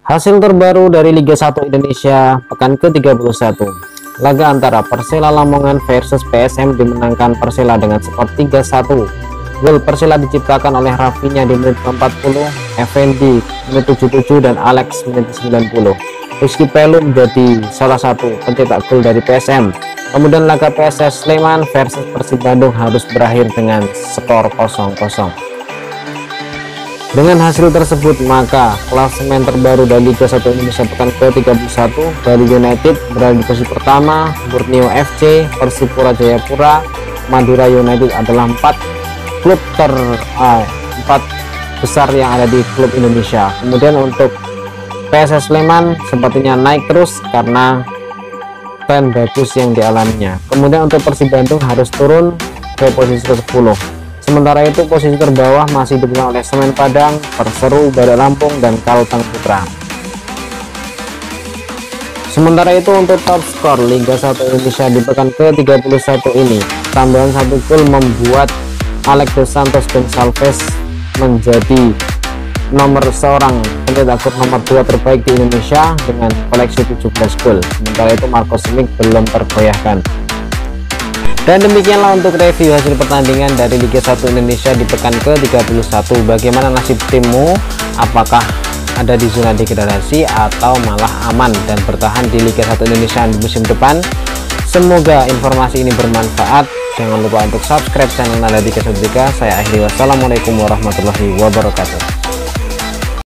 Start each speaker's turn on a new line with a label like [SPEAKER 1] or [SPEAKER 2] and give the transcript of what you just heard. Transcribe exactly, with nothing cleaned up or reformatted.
[SPEAKER 1] Hasil terbaru dari Liga satu Indonesia pekan ke tiga puluh satu. Laga antara Persela Lamongan versus P S M dimenangkan Persela dengan skor tiga satu. Gol Persela diciptakan oleh Rafinya di menit empat puluh, Effendi menit tujuh puluh tujuh dan Alex menit sembilan puluh. Rizky Pelu menjadi salah satu pencetak gol dari P S M. Kemudian laga P S S Sleman versus Persib Bandung harus berakhir dengan skor kosong kosong. Dengan hasil tersebut, maka klasemen terbaru dari Liga satu Indonesia pekan ke tiga puluh satu, Bali United berada di posisi pertama, Borneo F C, Persipura Jayapura, Madura United adalah empat klub ter uh, empat besar yang ada di klub Indonesia. Kemudian untuk P S S Sleman sepertinya naik terus karena tren bagus yang dialaminya. Kemudian untuk Persib Bandung harus turun ke posisi ke sepuluh. Sementara itu posisi terbawah masih dipegang oleh Semen Padang, Perseru, Badak Lampung, dan Kalteng Putra. Sementara itu untuk top skor Liga satu Indonesia di pekan ke tiga puluh satu ini, tambahan satu gol membuat Alex Dos Santos Gonçalves menjadi nomor seorang pencetak gol nomor dua terbaik di Indonesia dengan koleksi tujuh belas gol. Sementara itu Marco Simic belum tergoyahkan. Dan demikianlah untuk review hasil pertandingan dari Liga satu Indonesia di pekan ke tiga puluh satu. Bagaimana nasib timmu? Apakah ada di zona degradasi atau malah aman dan bertahan di Liga satu Indonesia di musim depan? Semoga informasi ini bermanfaat. Jangan lupa untuk subscribe channel Nada Dika Saudika. Saya akhiri, wassalamualaikum warahmatullahi wabarakatuh.